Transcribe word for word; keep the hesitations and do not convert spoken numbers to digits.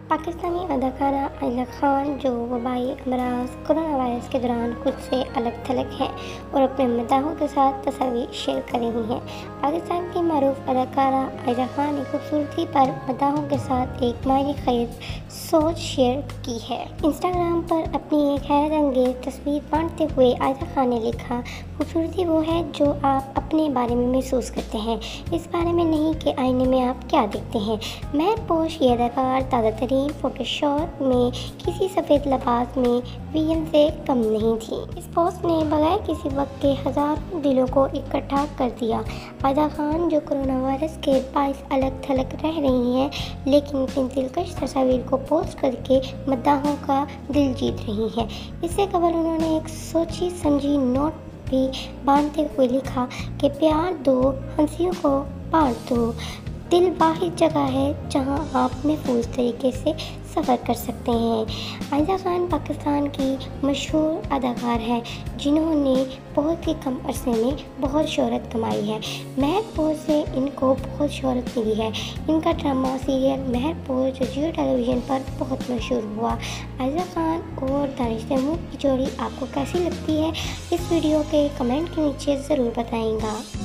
पाकिस्तानी अदाकारा आयशा खान जो वबाई अमराज corona virus के दौरान खुद से अलग थलग हैं और अपने मदाहों के साथ तस्वीर शेयर कर रही हैं। पाकिस्तान की मारूफ अदाकारा आयशा खान ने खूबसूरती पर मदाहों के साथ एक मायने खैज सोच शेयर की है। इंस्टाग्राम पर अपनी एक हैरत अंगेज तस्वीर बांटते हुए आयशा खान ने लिखा, खूबसूरती वो है जो आप अपने बारे में महसूस करते हैं, इस बारे में नहीं कि आईने में आप क्या देखते हैं। मैं पोश ये अदाकार ताज़ा तरीन फोटोशॉप में किसी सफ़ेद लिबास में वीएम से कम नहीं थी। इस पोस्ट ने बगैर किसी वक्त के हज़ारों दिलों को इकट्ठा कर दिया। आयशा खान जो कोरोना वायरस के बाइस अलग थलग रह रही हैं, लेकिन अपनी दिलकश तस्वीर को पोस्ट करके मद्दाहों का दिल जीत रही हैं। इससे कबल उन्होंने एक सोची समझी नोट भी बांधते हुए लिखा कि प्यार दो, हंसियों को बांट दो। दिल वाहिद जगह है जहां आप महफूज तरीके से सफ़र कर सकते हैं। आयशा खान पाकिस्तान की मशहूर अदाकार है जिन्होंने बहुत ही कम अरसे में बहुत शोहरत कमाई है। महरपोर से इनको बहुत शोहरत मिली है। इनका ड्रामा सीरियल महरपोर जो जियो टेलीविज़न पर बहुत मशहूर हुआ। आयशा खान और दानिश तैमूर की जोड़ी आपको कैसी लगती है, इस वीडियो के कमेंट के नीचे ज़रूर बताइएगा।